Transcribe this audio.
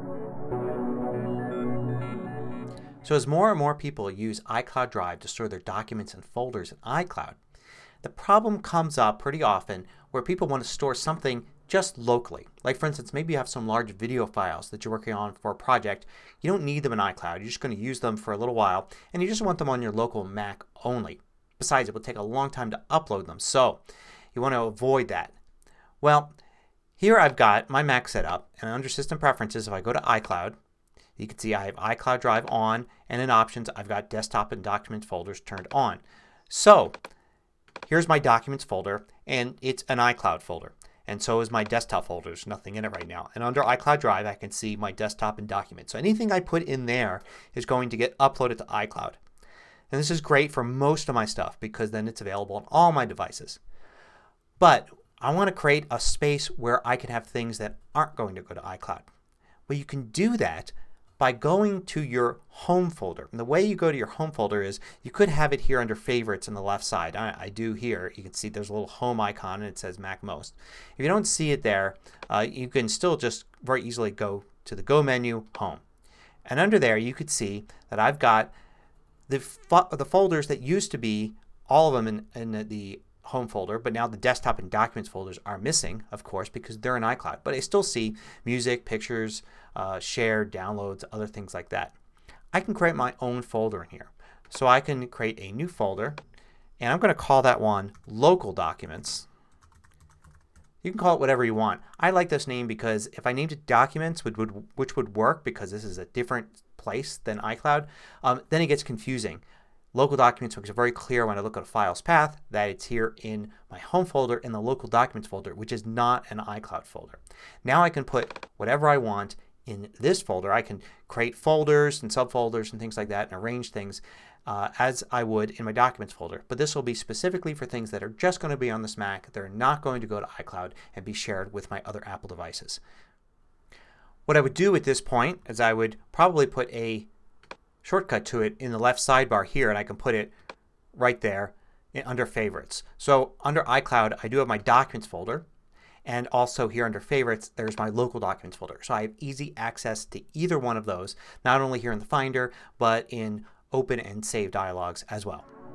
So as more and more people use iCloud Drive to store their documents and folders in iCloud, the problem comes up pretty often where people want to store something just locally. Like for instance, maybe you have some large video files that you're working on for a project. You don't need them in iCloud. You're just going to use them for a little while and you just want them on your local Mac only. Besides, it will take a long time to upload them. So you want to avoid that. Well, here I've got my Mac set up and under System Preferences if I go to iCloud, you can see I have iCloud Drive on and in Options I've got Desktop and Documents folders turned on. So here's my Documents folder and it's an iCloud folder. And so is my desktop folder. There's nothing in it right now. And under iCloud Drive I can see my desktop and documents. So anything I put in there is going to get uploaded to iCloud. And this is great for most of my stuff because then it's available on all my devices. But I want to create a space where I can have things that aren't going to go to iCloud. Well, you can do that by going to your home folder. And the way you go to your home folder is you could have it here under favorites on the left side. I do here. You can see there's a little home icon and it says Mac Most. If you don't see it there you can still just very easily go to the Go menu, Home. And under there you could see that I've got the folders that used to be all of them in the home folder, but now the desktop and documents folders are missing, of course, because they're in iCloud. But I still see music, pictures, shared, downloads, other things like that. I can create my own folder in here. So I can create a new folder and I'm going to call that one Local Documents. You can call it whatever you want. I like this name because if I named it Documents, which would work because this is a different place than iCloud, then it gets confusing. Local Documents makes it very clear when I look at a file's path that it's here in my home folder in the Local Documents folder, which is not an iCloud folder. Now I can put whatever I want in this folder. I can create folders and subfolders and things like that and arrange things as I would in my Documents folder. But this will be specifically for things that are just going to be on this Mac. They're not going to go to iCloud and be shared with my other Apple devices. What I would do at this point is I would probably put a shortcut to it in the left sidebar here and I can put it right there under Favorites. So under iCloud I do have my Documents folder and also here under Favorites there's my Local Documents folder. So I have easy access to either one of those, not only here in the Finder but in Open and Save dialogues as well.